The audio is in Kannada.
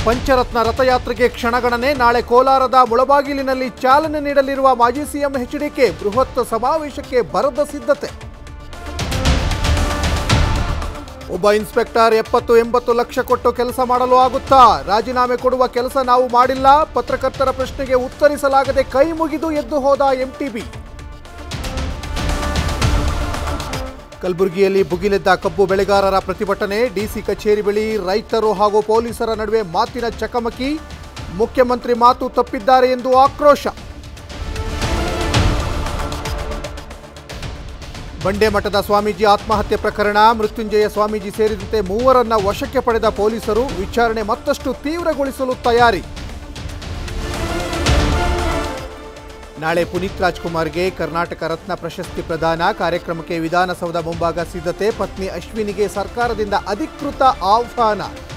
ಪಂಚರತ್ನ ರಥಯಾತ್ರೆಗೆ ಕ್ಷಣಗಣನೆ. ನಾಳೆ ಕೋಲಾರದ ಮುಳಬಾಗಿಲಿನಲ್ಲಿ ಚಾಲನೆ ನೀಡಲಿರುವ ಮಾಜಿ ಸಿಎಂ ಎಚ್ಡಿಕೆ. ಬೃಹತ್ ಸಮಾವೇಶಕ್ಕೆ ಭರದ ಸಿದ್ಧತೆ. ಒಬ್ಬ ಇನ್ಸ್ಪೆಕ್ಟರ್ 70-80 ಲಕ್ಷ ಕೊಟ್ಟು ಕೆಲಸ ಮಾಡಲು ಆಗುತ್ತಾ? ರಾಜೀನಾಮೆ ಕೊಡುವ ಕೆಲಸ ನಾವು ಮಾಡಿಲ್ಲ. ಪತ್ರಕರ್ತರ ಪ್ರಶ್ನೆಗೆ ಉತ್ತರಿಸಲಾಗದೆ ಕೈ ಮುಗಿದು ಎದ್ದು ಹೋದ ಎಂಟಿಬಿ. ಕಲಬುರಗಿಯಲ್ಲಿ ಭುಗಿಲೆದ್ದ ಕಬ್ಬು ಬೆಳೆಗಾರರ ಪ್ರತಿಭಟನೆ. ಡಿಸಿ ಕಚೇರಿ ಬಳಿ ರೈತರು ಹಾಗೂ ಪೊಲೀಸರ ನಡುವೆ ಮಾತಿನ ಚಕಮಕಿ. ಮುಖ್ಯಮಂತ್ರಿ ಮಾತು ತಪ್ಪಿದ್ದಾರೆ ಎಂದು ಆಕ್ರೋಶ. ಬಂಡೆ ಮಠದ ಸ್ವಾಮೀಜಿ ಆತ್ಮಹತ್ಯೆ ಪ್ರಕರಣ. ಮೃತ್ಯುಂಜಯ ಸ್ವಾಮೀಜಿ ಸೇರಿದಂತೆ 3ರನ್ನ ವಶಕ್ಕೆ ಪಡೆದ ಪೊಲೀಸರು. ವಿಚಾರಣೆ ಮತ್ತಷ್ಟು ತೀವ್ರಗೊಳಿಸಲು ತಯಾರಿ. ನಾಳೆ ಪುನೀತ್ ರಾಜ್ಕುಮಾರ್ಗೆ ಕರ್ನಾಟಕ ರತ್ನ ಪ್ರಶಸ್ತಿ ಪ್ರದಾನ. ಕಾರ್ಯಕ್ರಮಕ್ಕೆ ವಿಧಾನಸೌಧ ಮುಂಭಾಗ ಸಿದ್ಧತೆ. ಪತ್ನಿ ಅಶ್ವಿನಿಗೆ ಸರ್ಕಾರದಿಂದ ಅಧಿಕೃತ ಆಹ್ವಾನ.